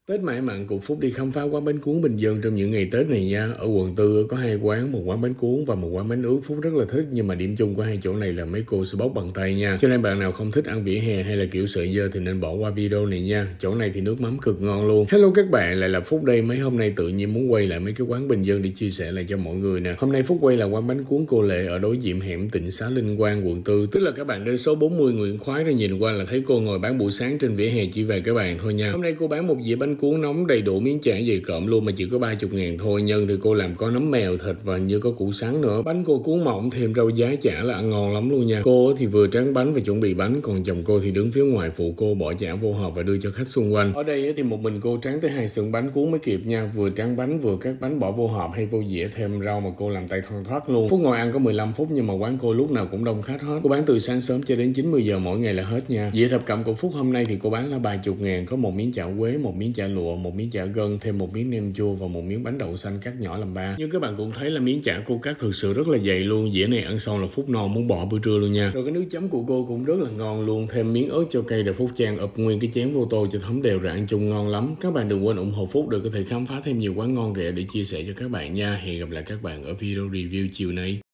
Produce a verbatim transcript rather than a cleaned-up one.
Tết mãi mặn cùng Phúc đi khám phá quán bánh cuốn Bình Dương trong những ngày Tết này nha. Ở quận tư có hai quán, một quán bánh cuốn và một quán bánh ướt. Phúc rất là thích, nhưng mà điểm chung của hai chỗ này là mấy cô sẽ bóc bằng tay nha. Cho nên bạn nào không thích ăn vỉa hè hay là kiểu sợi dơ thì nên bỏ qua video này nha. Chỗ này thì nước mắm cực ngon luôn. Hello các bạn, lại là Phúc đây. Mấy hôm nay tự nhiên muốn quay lại mấy cái quán Bình Dương để chia sẻ lại cho mọi người nè. Hôm nay Phúc quay là quán bánh cuốn cô Lệ ở đối diện hẻm Tịnh Xá Linh Quang, quận tư. Tức là các bạn đến số bốn mươi Nguyễn Khoái ra nhìn qua là thấy cô ngồi bán buổi sáng trên vỉa hè chỉ về các bạn thôi nha. Hôm nay cô bán một dĩa bánh cuốn nóng đầy đủ miếng chả dày cộm luôn mà chỉ có ba mươi ngàn thôi. Nhân thì cô làm có nấm mèo, thịt và như có củ sắn nữa. Bánh cô cuốn mỏng thêm rau giá chả là ăn ngon lắm luôn nha. Cô thì vừa tráng bánh và chuẩn bị bánh, còn chồng cô thì đứng phía ngoài phụ cô bỏ chả vô hộp và đưa cho khách xung quanh. Ở đây thì một mình cô tráng tới hai xưởng bánh cuốn mới kịp nha. Vừa tráng bánh vừa cắt bánh bỏ vô hộp hay vô dĩa, thêm rau mà cô làm tay thoăn thoắt luôn. Phúc ngồi ăn có mười lăm phút nhưng mà quán cô lúc nào cũng đông khách hết. Cô bán từ sáng sớm cho đến chín mươi giờ mỗi ngày là hết nha. Dĩa thập cẩm của Phúc hôm nay thì cô bán là ba mươi ngàn, có một miếng chả quế, một miếng chả lụa, một miếng chả gân, thêm một miếng nem chua và một miếng bánh đậu xanh cắt nhỏ làm ba. Nhưng các bạn cũng thấy là miếng chả cô cắt thực sự rất là dày luôn. Dĩa này ăn xong là Phúc no muốn bỏ bữa trưa luôn nha. Rồi cái nước chấm của cô cũng rất là ngon luôn, thêm miếng ớt cho cây để Phúc chan ập nguyên cái chén vô tô cho thấm đều rồi ăn chung ngon lắm. Các bạn đừng quên ủng hộ Phúc để có thể khám phá thêm nhiều quán ngon rẻ để chia sẻ cho các bạn nha. Hẹn gặp lại các bạn ở video review chiều nay.